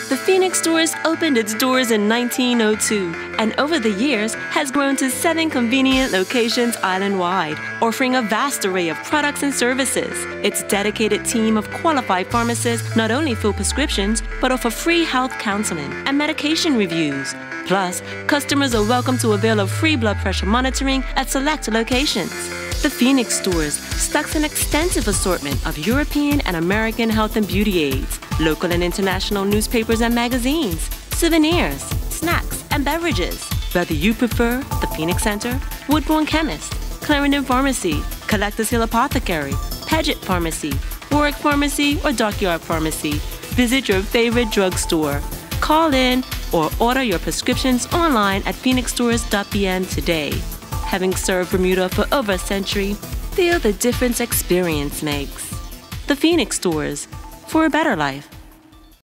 The Phoenix Stores opened its doors in 1902 and over the years has grown to 7 convenient locations island-wide, offering a vast array of products and services. Its dedicated team of qualified pharmacists not only fill prescriptions but offer free health counseling and medication reviews. Plus, customers are welcome to avail of free blood pressure monitoring at select locations. The Phoenix Stores stocks an extensive assortment of European and American health and beauty aids, local and international newspapers and magazines, souvenirs, snacks, and beverages. Whether you prefer the Phoenix Center, Woodbourne Chemist, Clarendon Pharmacy, Collectors Hill Apothecary, Paget Pharmacy, Warwick Pharmacy, or Dockyard Pharmacy, visit your favorite drugstore. Call in or order your prescriptions online at phoenixstores.bn today. Having served Bermuda for over a century, feel the difference experience makes. The Phoenix Stores, for a better life.